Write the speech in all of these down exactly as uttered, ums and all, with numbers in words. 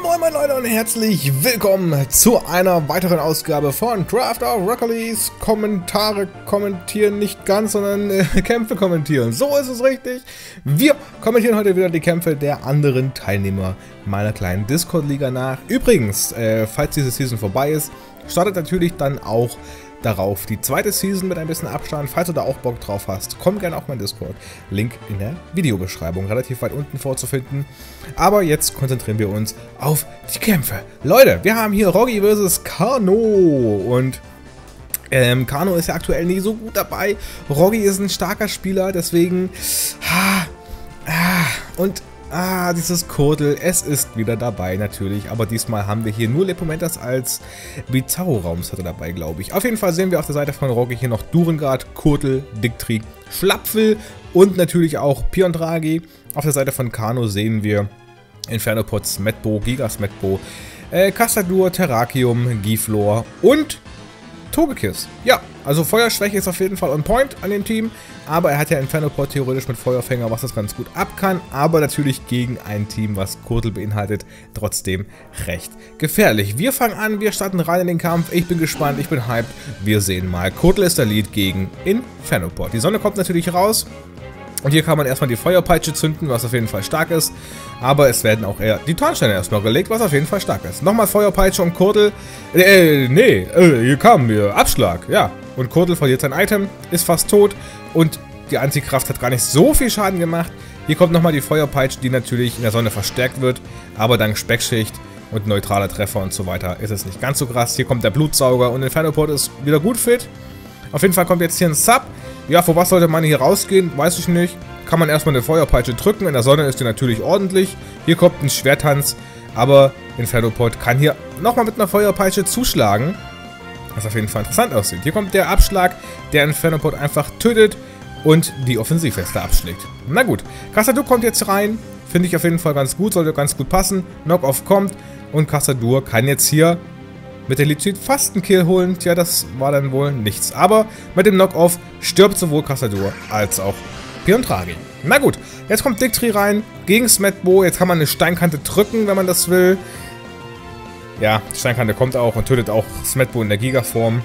Moin moin Leute und herzlich willkommen zu einer weiteren Ausgabe von Craft of Rockalis. Kommentare kommentieren nicht ganz, sondern äh, Kämpfe kommentieren. So ist es richtig. Wir kommentieren heute wieder die Kämpfe der anderen Teilnehmer meiner kleinen Discord-Liga nach. Übrigens, äh, falls diese Season vorbei ist, startet natürlich dann auch darauf die zweite Season mit ein bisschen Abstand. Falls du da auch Bock drauf hast, komm gerne auf meinen Discord. Link in der Videobeschreibung, relativ weit unten vorzufinden. Aber jetzt konzentrieren wir uns auf die Kämpfe. Leute, wir haben hier Roggi versus Kano. Und ähm, Kano ist ja aktuell nicht so gut dabei. Roggi ist ein starker Spieler, deswegen... Ha, ah, und... Ah, dieses Kotel, es ist wieder dabei natürlich, aber diesmal haben wir hier nur Lepomentas als Bizarro-Raumshatte dabei, glaube ich. Auf jeden Fall sehen wir auf der Seite von Roggi hier noch Durengard, Kotel, Dictri, Schlapfel und natürlich auch Piontragi. Auf der Seite von Kano sehen wir Infernopod, Smetbo, Gigasmetbo, äh, Castadur, Terrakium, Giflor und Togekiss. Ja, also Feuerschwäche ist auf jeden Fall on point an dem Team, aber er hat ja Infernopod theoretisch mit Feuerfänger, was das ganz gut ab kann, aber natürlich gegen ein Team, was Kotel beinhaltet, trotzdem recht gefährlich. Wir fangen an, wir starten rein in den Kampf, ich bin gespannt, ich bin hyped, wir sehen mal. Kotel ist der Lead gegen Infernopod. Die Sonne kommt natürlich raus. Und hier kann man erstmal die Feuerpeitsche zünden, was auf jeden Fall stark ist. Aber es werden auch eher die Tarnsteine erstmal gelegt, was auf jeden Fall stark ist. Nochmal Feuerpeitsche und Kotel. Äh, nee, äh, hier kam mir Abschlag, ja. Und Kotel verliert sein Item, ist fast tot. Und die Antikraft hat gar nicht so viel Schaden gemacht. Hier kommt nochmal die Feuerpeitsche, die natürlich in der Sonne verstärkt wird. Aber dank Speckschicht und neutraler Treffer und so weiter ist es nicht ganz so krass. Hier kommt der Blutsauger und Infernopod ist wieder gut fit. Auf jeden Fall kommt jetzt hier ein Sub. Ja, vor was sollte man hier rausgehen? Weiß ich nicht. Kann man erstmal eine Feuerpeitsche drücken. In der Sonne ist die natürlich ordentlich. Hier kommt ein Schwertanz. Aber Infernopod kann hier nochmal mit einer Feuerpeitsche zuschlagen. Was auf jeden Fall interessant aussieht. Hier kommt der Abschlag, der Infernopod einfach tötet und die Offensivweste abschlägt. Na gut. Castadur kommt jetzt rein. Finde ich auf jeden Fall ganz gut. Sollte ganz gut passen. Knock-Off kommt. Und Castadur kann jetzt hier mit der Lizid fast einen Kill holen. Tja, das war dann wohl nichts. Aber mit dem Knock-Off stirbt sowohl Castadur als auch Piontragi. Na gut, jetzt kommt Dictri rein gegen Smetbo. Jetzt kann man eine Steinkante drücken, wenn man das will. Ja, die Steinkante kommt auch und tötet auch Smetbo in der Giga-Form.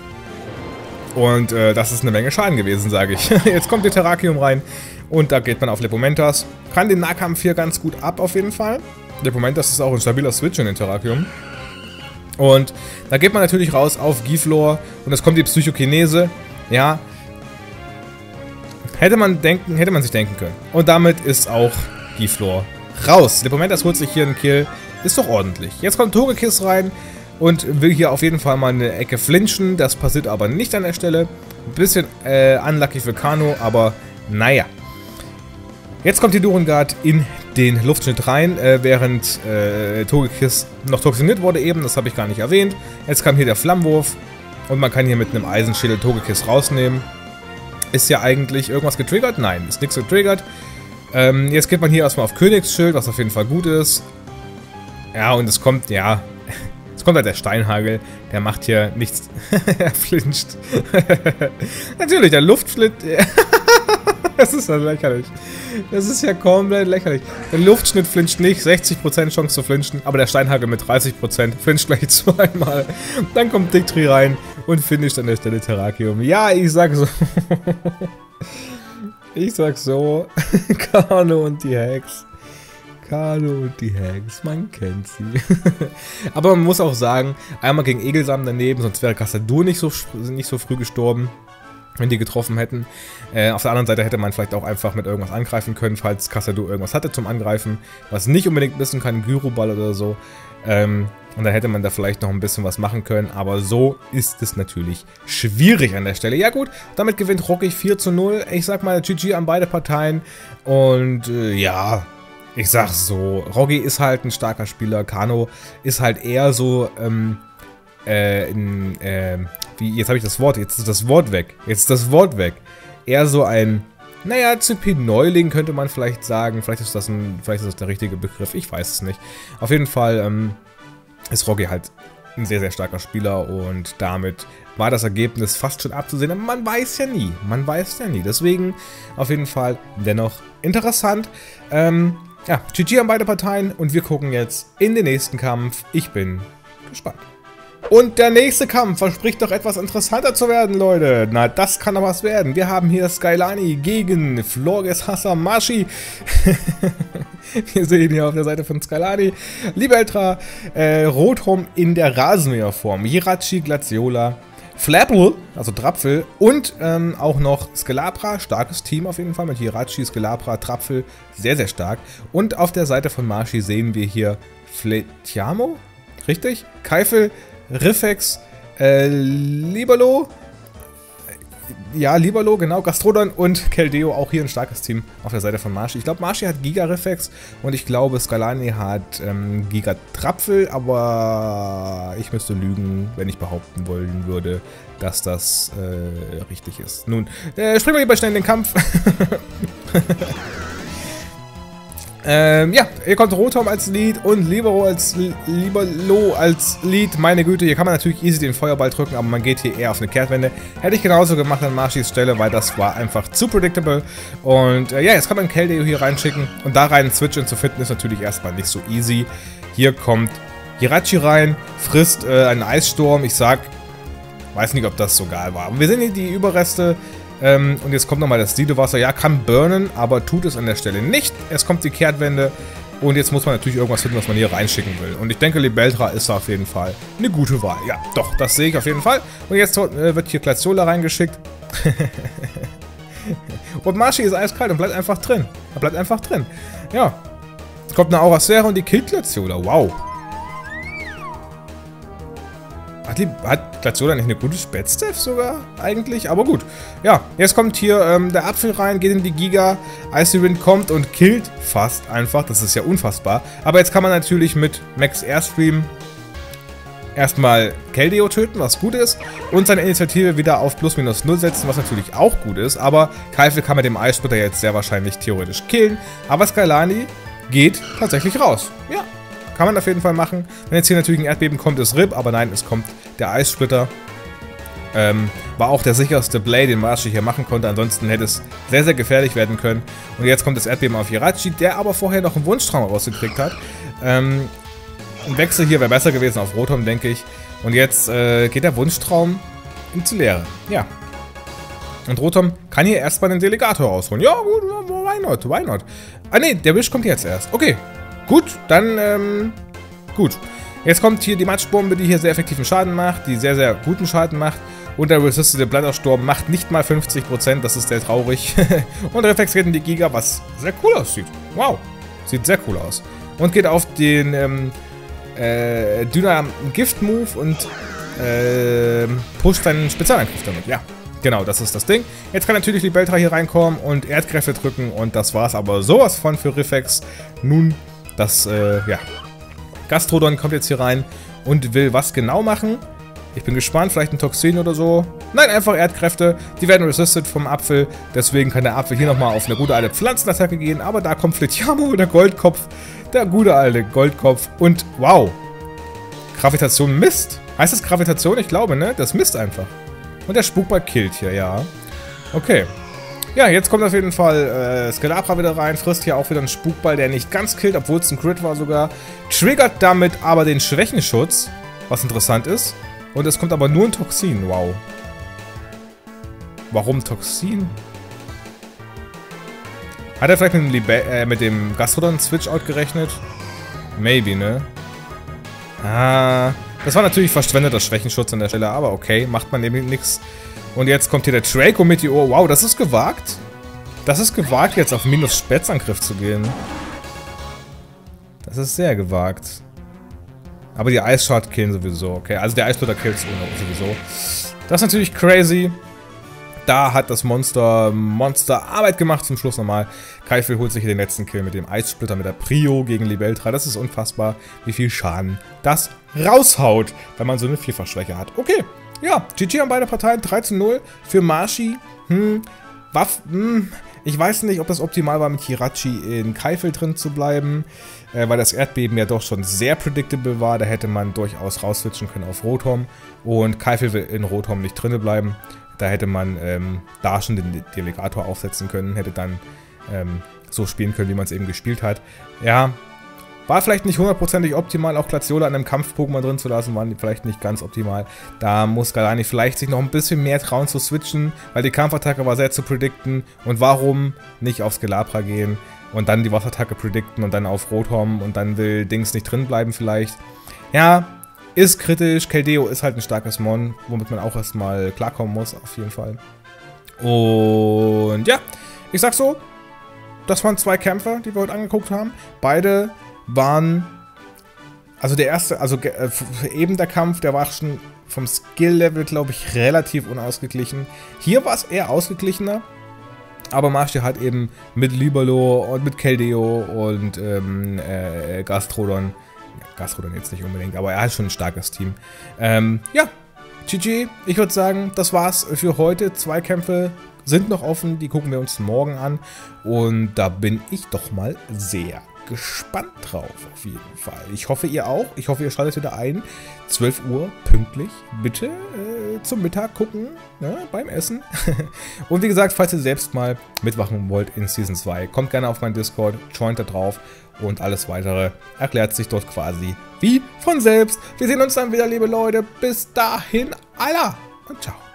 Und äh, das ist eine Menge Schaden gewesen, sage ich. Jetzt kommt die Terrakium rein und da geht man auf Lepomentas. Kann den Nahkampf hier ganz gut ab, auf jeden Fall. Lepomentas ist auch ein stabiler Switch in den Terrakium. Und da geht man natürlich raus auf Giflor und es kommt die Psychokinese. Ja, hätte man denken, hätte man sich denken können. Und damit ist auch Giflor raus. Lepomentas holt sich hier einen Kill, ist doch ordentlich. Jetzt kommt Togekiss rein und will hier auf jeden Fall mal eine Ecke flinchen. Das passiert aber nicht an der Stelle. Ein bisschen äh, unlucky für Kano, aber naja. Jetzt kommt die Durengard in den Luftschnitt rein, äh, während äh, Togekiss noch toxiniert wurde eben, das habe ich gar nicht erwähnt. Jetzt kam hier der Flammenwurf und man kann hier mit einem Eisenschädel Togekiss rausnehmen. Ist ja eigentlich irgendwas getriggert? Nein, ist nichts getriggert. Ähm, jetzt geht man hier erstmal auf Königsschild, was auf jeden Fall gut ist. Ja, und es kommt, ja, es kommt halt der Steinhagel, der macht hier nichts, er flincht. Natürlich, der Luftschnitt... Das ist ja lächerlich. Das ist ja komplett lächerlich. Der Luftschnitt flincht nicht, sechzig Prozent Chance zu flinchen, aber der Steinhagel mit dreißig Prozent flincht gleich zweimal. Dann kommt Dictri rein und finisht an der Stelle Terrakium. Ja, ich sag so. Ich sag so. Kano und die Hex. Kano und die Hex, man kennt sie. Aber man muss auch sagen, einmal gegen Egelsamen daneben, sonst wäre Castadur nicht so, nicht so früh gestorben, wenn die getroffen hätten. Äh, auf der anderen Seite hätte man vielleicht auch einfach mit irgendwas angreifen können, falls Castadur irgendwas hatte zum Angreifen, was nicht unbedingt wissen kann, Gyroball oder so. Ähm, und dann hätte man da vielleicht noch ein bisschen was machen können, aber so ist es natürlich schwierig an der Stelle. Ja gut, damit gewinnt Roggi vier zu null. Ich sag mal G G an beide Parteien und äh, ja... Ich sag's so, Roggi ist halt ein starker Spieler, Kano ist halt eher so, ähm, äh, in, äh, wie, jetzt habe ich das Wort, jetzt ist das Wort weg, jetzt ist das Wort weg. Eher so ein, naja, C P-Neuling könnte man vielleicht sagen, vielleicht ist das ein, vielleicht ist das der richtige Begriff, ich weiß es nicht. Auf jeden Fall, ähm, ist Roggi halt ein sehr, sehr starker Spieler und damit war das Ergebnis fast schon abzusehen, aber man weiß ja nie, man weiß ja nie, deswegen auf jeden Fall dennoch interessant. Ähm, ja, G G an beide Parteien und wir gucken jetzt in den nächsten Kampf. Ich bin gespannt. Und der nächste Kampf verspricht doch etwas interessanter zu werden, Leute. Na, das kann doch was werden. Wir haben hier Skylani gegen Flores Hasamashi. Wir sehen hier auf der Seite von Skylani Libeltra, äh, Rotom in der Rasenmäherform, Jirachi, Glaciola, Flapple, also Trapfel und ähm, auch noch Skelapra, starkes Team auf jeden Fall mit Jirachi, Skelapra, Trapfel, sehr, sehr stark. Und auf der Seite von Mashi sehen wir hier Fletiamo, richtig? Keifel, Riffex, äh, Libero, ja, Libero, genau, Gastrodon und Keldeo, auch hier ein starkes Team auf der Seite von Mashi. Ich glaube, Mashi hat Giga Riffex und ich glaube, Skylani hat ähm, Giga Trapfel, aber ich müsste lügen, wenn ich behaupten wollen würde, dass das äh, richtig ist. Nun, äh, springen wir lieber schnell in den Kampf. Ähm, ja, hier kommt Rotom als Lead und Libero als Libero als Lead. Meine Güte, hier kann man natürlich easy den Feuerball drücken, aber man geht hier eher auf eine Kehrtwende. Hätte ich genauso gemacht an Marshis Stelle, weil das war einfach zu predictable. Und äh, ja, jetzt kann man Keldeo hier reinschicken und da rein switchen zu finden ist natürlich erstmal nicht so easy. Hier kommt Jirachi rein, frisst äh, einen Eissturm. Ich sag, weiß nicht, ob das so geil war. Aber wir sehen hier die Überreste. Ähm, und jetzt kommt nochmal das Sidewasser. Ja, kann burnen, aber tut es an der Stelle nicht. Es kommt die Kehrtwende. Und jetzt muss man natürlich irgendwas finden, was man hier reinschicken will. Und ich denke, Libeltra ist da auf jeden Fall eine gute Wahl. Ja, doch, das sehe ich auf jeden Fall. Und jetzt äh, wird hier Glaciola reingeschickt. Und Mashi ist eiskalt und bleibt einfach drin. Er bleibt einfach drin. Ja. Kommt eine Aurasphäre und die killt Glaciola. Wow. Hat, die, hat Glaciola nicht eine gute Spätstaff sogar eigentlich? Aber gut. Ja, jetzt kommt hier ähm, der Apfel rein, geht in die Giga. Icy Wind kommt und killt fast einfach. Das ist ja unfassbar. Aber jetzt kann man natürlich mit Max Airstream erstmal Keldeo töten, was gut ist. Und seine Initiative wieder auf plus minus null setzen, was natürlich auch gut ist. Aber Keifel kann mit dem Eissplitter jetzt sehr wahrscheinlich theoretisch killen. Aber Skylani geht tatsächlich raus. Ja. Kann man auf jeden Fall machen. Wenn jetzt hier natürlich ein Erdbeben kommt, ist R I P, aber nein, es kommt der Eissplitter. Ähm, war auch der sicherste Play, den Mashi hier machen konnte. Ansonsten hätte es sehr, sehr gefährlich werden können. Und jetzt kommt das Erdbeben auf Jirachi, der aber vorher noch einen Wunschtraum rausgekriegt hat. Ähm, ein Wechsel hier wäre besser gewesen auf Rotom, denke ich. Und jetzt äh, geht der Wunschtraum ins Leere. Ja. Und Rotom kann hier erstmal den Delegator rausholen. Ja, gut, why not, why not? Ah, ne, der Wish kommt jetzt erst. Okay. Gut, dann, ähm, gut. Jetzt kommt hier die Matschbombe, die hier sehr effektiven Schaden macht, die sehr, sehr guten Schaden macht. Und der Resisted Blattersturm macht nicht mal fünfzig Prozent, das ist sehr traurig. Und Reflex geht in die Giga, was sehr cool aussieht. Wow, sieht sehr cool aus. Und geht auf den, ähm, äh, Dynam Gift-Move und, äh, pusht seinen Spezialangriff damit, ja. Genau, das ist das Ding. Jetzt kann natürlich Libeltra hier reinkommen und Erdkräfte drücken und das war's aber sowas von für Riffex. Nun, das, äh, ja. Gastrodon kommt jetzt hier rein und will was genau machen. Ich bin gespannt, vielleicht ein Toxin oder so. Nein, einfach Erdkräfte. Die werden resisted vom Apfel. Deswegen kann der Apfel hier nochmal auf eine gute alte Pflanzenattacke gehen. Aber da kommt Fletiamo, der Goldkopf. Der gute alte Goldkopf. Und wow. Gravitation misst. Heißt das Gravitation? Ich glaube, ne? Das misst einfach. Und der Spukball killt hier, ja. Okay. Ja, jetzt kommt auf jeden Fall äh, Skelapra wieder rein, frisst hier auch wieder einen Spukball, der nicht ganz killt, obwohl es ein Crit war sogar. Triggert damit aber den Schwächenschutz, was interessant ist. Und es kommt aber nur ein Toxin, wow. Warum Toxin? Hat er vielleicht mit dem, Libe äh, mit dem Gastrodon Switch-Out gerechnet? Maybe, ne? Ah, das war natürlich verschwendeter Schwächenschutz an der Stelle, aber okay, macht man eben nichts. Und jetzt kommt hier der Draco Meteor. Wow, das ist gewagt. Das ist gewagt, jetzt auf minus Spätzangriff zu gehen. Das ist sehr gewagt. Aber die Eisshard killen sowieso. Okay, also der Eissplitter killt sowieso. Das ist natürlich crazy. Da hat das Monster Monster Arbeit gemacht zum Schluss nochmal. Keifel holt sich hier den letzten Kill mit dem Eissplitter mit der Prio gegen Libeltra. Das ist unfassbar, wie viel Schaden das raushaut, wenn man so eine Vierfachschwäche hat. Okay. Ja, G G an beide Parteien, drei zu null für Mashi. Hm, Waff, hm, ich weiß nicht, ob das optimal war, mit Jirachi in Keifel drin zu bleiben, äh, weil das Erdbeben ja doch schon sehr predictable war. Da hätte man durchaus rausswitchen können auf Rotom und Keifel will in Rotom nicht drin bleiben. Da hätte man ähm, da schon den Delegator aufsetzen können, hätte dann ähm, so spielen können, wie man es eben gespielt hat. Ja, war vielleicht nicht hundertprozentig optimal, auch Glaceola in einem Kampf-Pokémon drin zu lassen, war vielleicht nicht ganz optimal. Da muss Galani vielleicht sich noch ein bisschen mehr trauen zu switchen, weil die Kampfattacke war sehr zu predikten. Und warum nicht auf Skelabra gehen und dann die Wasserattacke predikten und dann auf Rotom und dann will Dings nicht drin bleiben vielleicht. Ja, ist kritisch. Keldeo ist halt ein starkes Mon, womit man auch erstmal klarkommen muss, auf jeden Fall. Und ja, ich sag so, das waren zwei Kämpfe, die wir heute angeguckt haben. Beide waren, also der erste, also äh, eben der Kampf, der war schon vom Skill-Level, glaube ich, relativ unausgeglichen. Hier war es eher ausgeglichener, aber Marshall hat eben mit Libero und mit Keldeo und ähm, äh, Gastrodon, ja, Gastrodon jetzt nicht unbedingt, aber er hat schon ein starkes Team. Ähm, ja, G G, ich würde sagen, das war's für heute. Zwei Kämpfe sind noch offen, die gucken wir uns morgen an und da bin ich doch mal sehr gespannt drauf, auf jeden Fall. Ich hoffe, ihr auch. Ich hoffe, ihr schaltet wieder ein. zwölf Uhr pünktlich. Bitte äh, zum Mittag gucken, ne, beim Essen. Und wie gesagt, falls ihr selbst mal mitmachen wollt in Season zwei, kommt gerne auf meinen Discord, joint da drauf und alles weitere erklärt sich dort quasi wie von selbst. Wir sehen uns dann wieder, liebe Leute. Bis dahin, Allah und ciao.